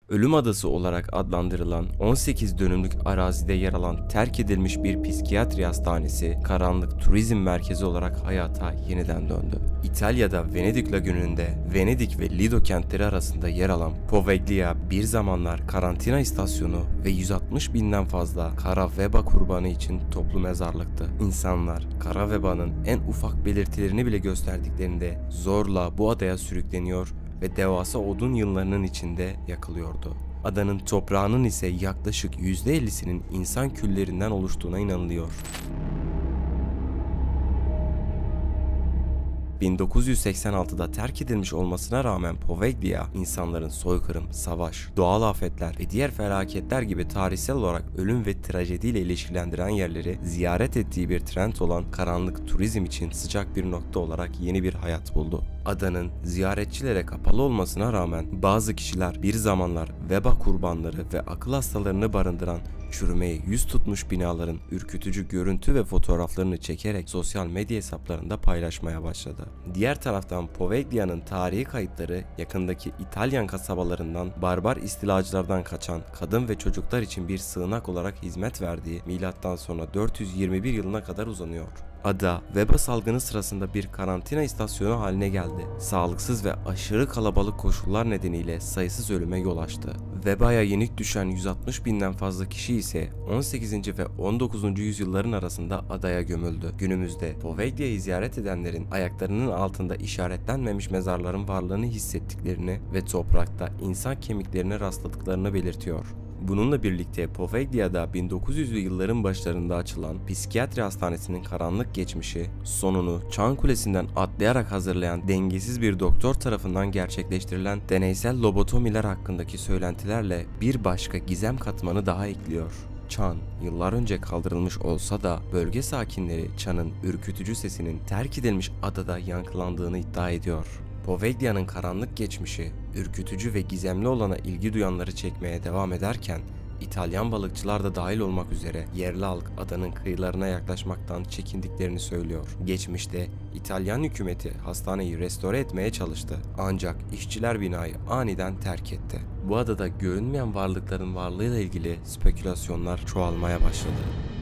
Ölüm Adası olarak adlandırılan 18 dönümlük arazide yer alan terk edilmiş bir psikiyatri hastanesi, karanlık turizm merkezi olarak hayata yeniden döndü. İtalya'da Venedik Lagünü'nde Venedik ve Lido kentleri arasında yer alan Poveglia bir zamanlar karantina istasyonu ve 160 binden fazla kara veba kurbanı için toplu mezarlıktı. İnsanlar kara vebanın en ufak belirtilerini bile gösterdiklerinde zorla bu adaya sürükleniyor ve devasa odun yığınlarının içinde yakılıyordu. Adanın toprağının ise yaklaşık %50'sinin insan küllerinden oluştuğuna inanılıyor. 1986'da terk edilmiş olmasına rağmen Poveglia, insanların soykırım, savaş, doğal afetler ve diğer felaketler gibi tarihsel olarak ölüm ve trajediyle ilişkilendiren yerleri ziyaret ettiği bir trend olan karanlık turizm için sıcak bir nokta olarak yeni bir hayat buldu. Adanın ziyaretçilere kapalı olmasına rağmen bazı kişiler bir zamanlar veba kurbanları ve akıl hastalarını barındıran çürümeye yüz tutmuş binaların ürkütücü görüntü ve fotoğraflarını çekerek sosyal medya hesaplarında paylaşmaya başladı. Diğer taraftan Poveglia'nın tarihi kayıtları yakındaki İtalyan kasabalarından barbar istilacılardan kaçan kadın ve çocuklar için bir sığınak olarak hizmet verdiği M.Ö. 421 yılına kadar uzanıyor. Ada, veba salgını sırasında bir karantina istasyonu haline geldi. Sağlıksız ve aşırı kalabalık koşullar nedeniyle sayısız ölüme yol açtı. Vebaya yenik düşen 160 binden fazla kişi ise 18. ve 19. yüzyılların arasında adaya gömüldü. Günümüzde Poveglia'yı ziyaret edenlerin ayaklarının altında işaretlenmemiş mezarların varlığını hissettiklerini ve toprakta insan kemiklerine rastladıklarını belirtiyor. Bununla birlikte Poveglia'da 1900'lü yılların başlarında açılan psikiyatri hastanesinin karanlık geçmişi, sonunu Çan Kulesi'nden atlayarak hazırlayan dengesiz bir doktor tarafından gerçekleştirilen deneysel lobotomiler hakkındaki söylentilerle bir başka gizem katmanı daha ekliyor. Çan, yıllar önce kaldırılmış olsa da bölge sakinleri Çan'ın ürkütücü sesinin terk edilmiş adada yankılandığını iddia ediyor. Poveglia'nın karanlık geçmişi, ürkütücü ve gizemli olana ilgi duyanları çekmeye devam ederken, İtalyan balıkçılar da dahil olmak üzere yerli halk adanın kıyılarına yaklaşmaktan çekindiklerini söylüyor. Geçmişte İtalyan hükümeti hastaneyi restore etmeye çalıştı, ancak işçiler binayı aniden terk etti. Bu adada görünmeyen varlıkların varlığıyla ilgili spekülasyonlar çoğalmaya başladı.